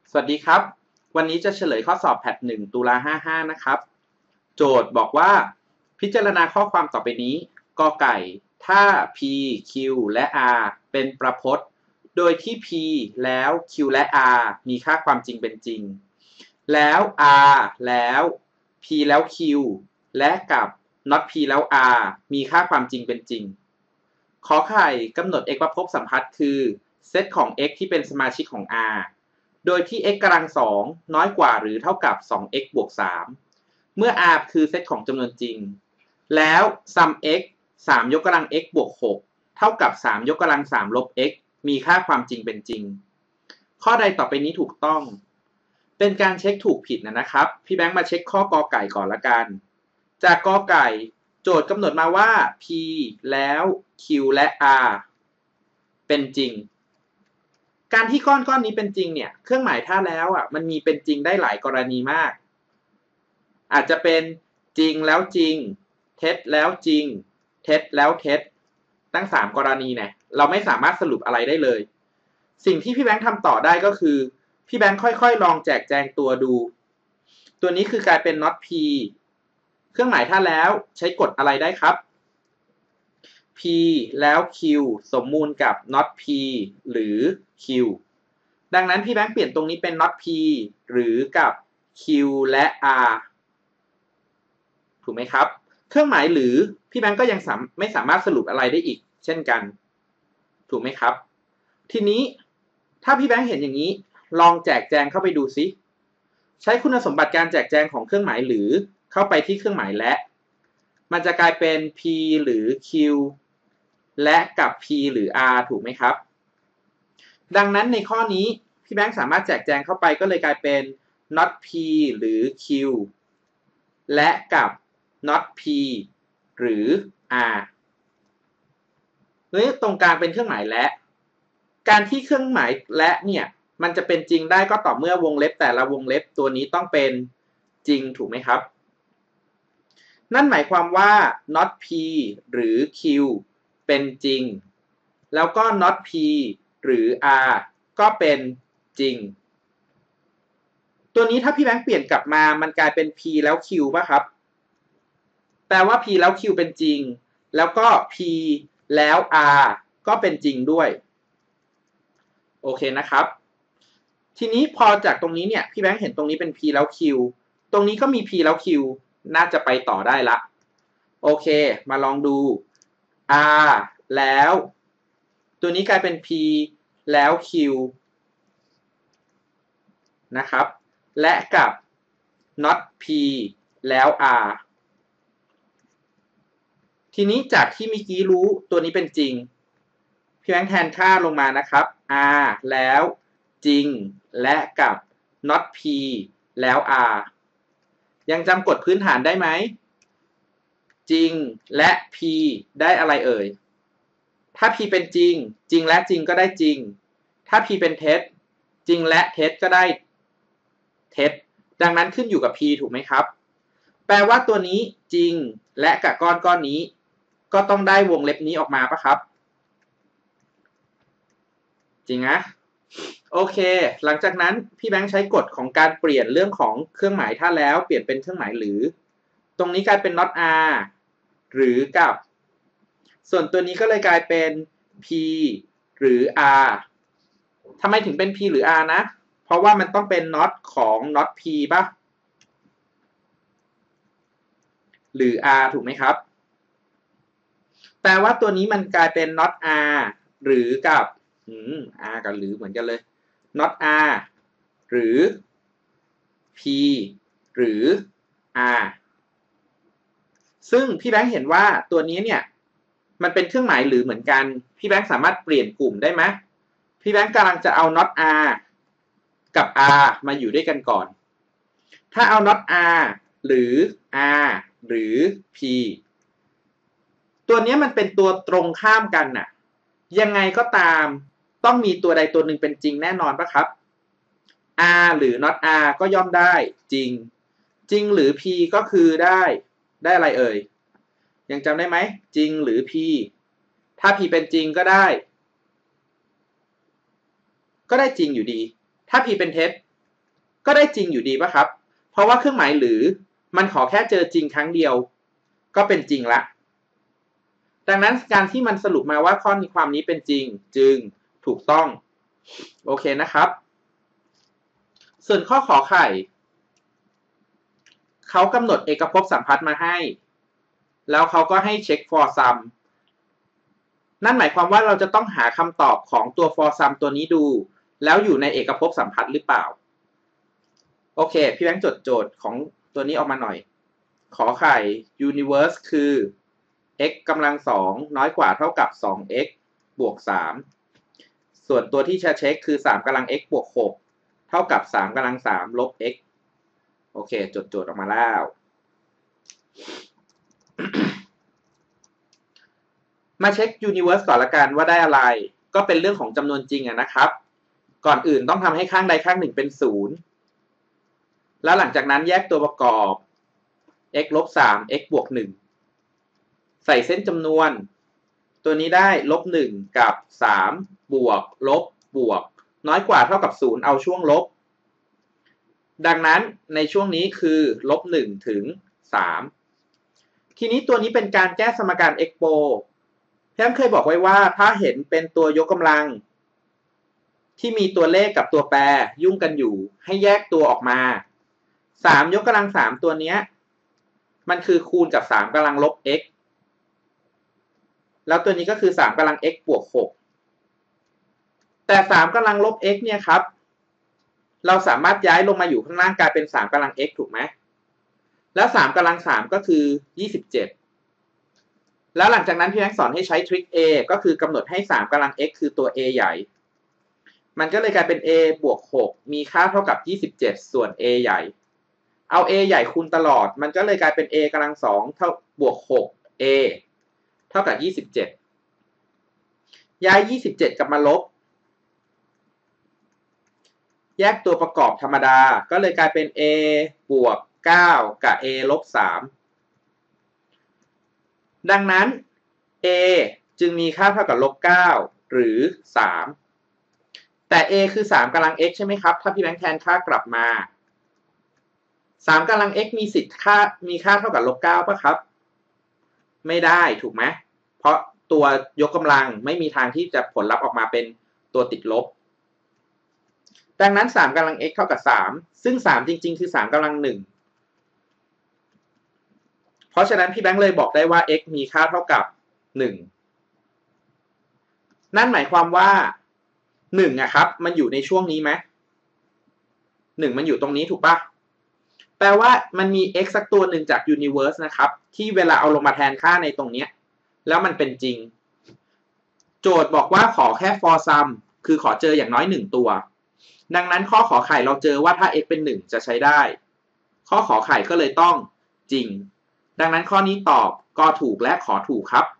สวัสดีครับวันนี้จะเฉลยข้อสอบแพท1ตุลา55นะครับโจทย์บอกว่าพิจารณาข้อความต่อไปนี้กไก่ถ้า p q และ r เป็นประพจน์โดยที่ p แล้ว q และ r มีค่าความจริงเป็นจริงแล้ว r แล้ว p แล้ว q และกับ not p แล้ว r มีค่าความจริงเป็นจริงขอไข่กำหนดเอกภพสัมพัทธ์คือเซตของ x ที่เป็นสมาชิกของ rโดยที่ x กำลัง2น้อยกว่าหรือเท่ากับ 2x บวก3เมื่อ r คือเซตของจำนวนจริงแล้ว sum x 3ยกกำลัง x บวก6เท่ากับ3ยกกำลัง3ลบ x มีค่าความจริงเป็นจริงข้อใดต่อไปนี้ถูกต้องเป็นการเช็คถูกผิดนะครับพี่แบงค์มาเช็คข้อกอไก่ก่อนละกันจากกอไก่โจทย์กำหนดมาว่า p แล้ว q และ r เป็นจริงการที่ก้อนนี้เป็นจริงเนี่ยเครื่องหมายถ้าแล้วมันมีเป็นจริงได้หลายกรณีมากอาจจะเป็นจริงแล้วจริงเท็จแล้วจริงเท็จแล้วเท็จตั้ง3กรณีเนี่ยเราไม่สามารถสรุปอะไรได้เลยสิ่งที่พี่แบงค์ทำต่อได้ก็คือพี่แบงค์ค่อยๆลองแจกแจงตัวดูตัวนี้คือกลายเป็น not p เครื่องหมายถ้าแล้วใช้กฎอะไรได้ครับ p แล้ว q สมมูลกับ not p หรือ q ดังนั้นพี่แบงค์เปลี่ยนตรงนี้เป็น not p หรือกับ q และ r ถูกไหมครับเครื่องหมายหรือพี่แบงค์ก็ยังไม่สามารถสรุปอะไรได้อีกเช่นกันถูกไหมครับทีนี้ถ้าพี่แบงค์เห็นอย่างนี้ลองแจกแจงเข้าไปดูซิใช้คุณสมบัติการแจกแจงของเครื่องหมายหรือเข้าไปที่เครื่องหมายและมันจะกลายเป็น p หรือ q และกับ p หรือ r ถูกไหมครับดังนั้นในข้อนี้พี่แบงค์สามารถแจกแจงเข้าไปก็เลยกลายเป็น not p หรือ q และกับ not p หรือ r ตรงกลางเป็นเครื่องหมายและการที่เครื่องหมายและเนี่ยมันจะเป็นจริงได้ก็ต่อเมื่อวงเล็บแต่ละวงเล็บตัวนี้ต้องเป็นจริงถูกไหมครับนั่นหมายความว่า not p หรือ q เป็นจริงแล้วก็ not p หรือ r ก็เป็นจริงตัวนี้ถ้าพี่แบงค์เปลี่ยนกลับมามันกลายเป็น p แล้ว q ป่ะครับแปลว่า p แล้ว q เป็นจริงแล้วก็ p แล้ว r ก็เป็นจริงด้วยโอเคนะครับทีนี้พอจากตรงนี้เนี่ยพี่แบงค์เห็นตรงนี้เป็น p แล้ว q ตรงนี้ก็มี p แล้ว q น่าจะไปต่อได้ละโอเคมาลองดู r แล้วตัวนี้กลายเป็น p แล้ว q นะครับและกับ not p แล้ว r ทีนี้จากที่เมื่อกี้รู้ตัวนี้เป็นจริงพี่แบงค์แทนค่าลงมานะครับ r แล้วจริงและกับ not p แล้ว r ยังจำกฎพื้นฐานได้ไหมจริงและ p ได้อะไรเอ่ยถ้า p เป็นจริงจริงและจริงก็ได้จริงถ้า p เป็นเท็จจริงและเท็จก็ได้เท็จดังนั้นขึ้นอยู่กับ p ถูกไหมครับแปลว่าตัวนี้จริงและกับก้อนนี้ก็ต้องได้วงเล็บนี้ออกมาปะครับจริงนะโอเคหลังจากนั้นพี่แบงค์ใช้กฎของการเปลี่ยนเรื่องของเครื่องหมายถ้าแล้วเปลี่ยนเป็นเครื่องหมายหรือตรงนี้กลายเป็น not r หรือกับส่วนตัวนี้ก็เลยกลายเป็น p หรือ r ทำไมถึงเป็น p หรือ r นะเพราะว่ามันต้องเป็น not ของ not p ป่ะหรือ r ถูกไหมครับแปลว่าตัวนี้มันกลายเป็น not r หรือกับr กับหรือเหมือนกันเลย not r หรือ p หรือ r ซึ่งพี่แบงค์เห็นว่าตัวนี้เนี่ยมันเป็นเครื่องหมายหรือเหมือนกันพี่แบงค์สามารถเปลี่ยนกลุ่มได้ไหมพี่แบงค์กำลังจะเอา not r กับ r มาอยู่ด้วยกันก่อนถ้าเอา not r หรือ r หรือ p ตัวนี้มันเป็นตัวตรงข้ามกันน่ะยังไงก็ตามต้องมีตัวใดตัวหนึ่งเป็นจริงแน่นอนปะครับ r หรือ not r ก็ย่อมได้จริงจริงหรือ p ก็คือได้อะไรเอ่ยยังจำได้ไหมจริงหรือ p ถ้า p เป็นจริงก็ได้จริงอยู่ดีถ้า p เป็นเท็จก็ได้จริงอยู่ดีป่ะครับเพราะว่าเครื่องหมายหรือมันขอแค่เจอจริงครั้งเดียวก็เป็นจริงละดังนั้นการที่มันสรุปมาว่าข้อความนี้เป็นจริงจึงถูกต้องโอเคนะครับส่วนข้อขอไข่เขากำหนดเอกภพสัมพัทธ์มาให้แล้วเขาก็ให้เช็ค for sum นั่นหมายความว่าเราจะต้องหาคำตอบของตัว for sum ตัวนี้ดูแล้วอยู่ในเอกภพสัมพัทธ์หรือเปล่าโอเคพี่แบงค์จดโจทย์ของตัวนี้ออกมาหน่อยขอไข่ universe คือ x กำลัง2น้อยกว่าเท่ากับ 2x บวก3ส่วนตัวที่จะเช็คคือ3กำลัง x บวก6เท่ากับ3กำลัง3ลบ x โอเคจดโจทย์ออกมาแล้ว มาเช็ค universe ก่อนละกันว่าได้อะไรก็เป็นเรื่องของจำนวนจริงนะครับก่อนอื่นต้องทำให้ข้างใดข้างหนึ่งเป็น0แล้วหลังจากนั้นแยกตัวประกอบ x ลบ3 x บวก1ใส่เส้นจำนวนตัวนี้ได้ลบ1กับ3บวกลบบวกน้อยกว่าเท่ากับ0เอาช่วงลบดังนั้นในช่วงนี้คือลบ1ถึง3ทีนี้ตัวนี้เป็นการแก้สมการ expo พี่แอมเคยบอกไว้ว่าถ้าเห็นเป็นตัวยกกำลังที่มีตัวเลขกับตัวแปรยุ่งกันอยู่ให้แยกตัวออกมา3ยกกำลัง3ตัวเนี้ยมันคือคูณกับ3กำลังลบ x แล้วตัวนี้ก็คือ3กำลัง x บวก6แต่3กำลังลบ x เนี่ยครับเราสามารถย้ายลงมาอยู่ข้างล่างกลายเป็น3กำลัง x ถูกไหมแล้ว3กำลัง3ก็คือ27แล้วหลังจากนั้นพี่แม็กสอนให้ใช้ทริค A ก็คือกำหนดให้3กำลัง x คือตัว A ใหญ่มันก็เลยกลายเป็น a บวก6มีค่าเท่ากับ27ส่วน a ใหญ่เอา a ใหญ่คูณตลอดมันก็เลยกลายเป็น a กำลัง2เท่าบวก6 a เท่ากับ27ย้าย27กลับมาลบแยกตัวประกอบธรรมดาก็เลยกลายเป็น a บวก9กับ a ลบ3ดังนั้น a จึงมีค่าเท่ากับลบ9หรือ3แต่ a คือ3กำลัง x ใช่ไหมครับถ้าพี่แบงค์แทนค่ากลับมา3กำลัง x มีค่าเท่ากับลบ9ป่ะครับไม่ได้ถูกไหมเพราะตัวยกกำลังไม่มีทางที่จะผลลัพธ์ออกมาเป็นตัวติดลบดังนั้น3กำลัง x เท่ากับ3ซึ่ง3จริงๆคือ3กำลัง1เพราะฉะนั้นพี่แบงค์เลยบอกได้ว่า x มีค่าเท่ากับ1นั่นหมายความว่า1อะครับมันอยู่ในช่วงนี้ไหม1มันอยู่ตรงนี้ถูกปะแปลว่ามันมี x สักตัวหนึ่งจาก universe นะครับที่เวลาเอาลงมาแทนค่าในตรงเนี้ยแล้วมันเป็นจริงโจทย์บอกว่าขอแค่ for sum คือขอเจออย่างน้อย1ตัวดังนั้นข้อขอไข่เราเจอว่าถ้า x เป็น1จะใช้ได้ข้อขอไข่ก็เลยต้องจริงดังนั้นข้อนี้ตอบก็ถูกและขอถูกครับ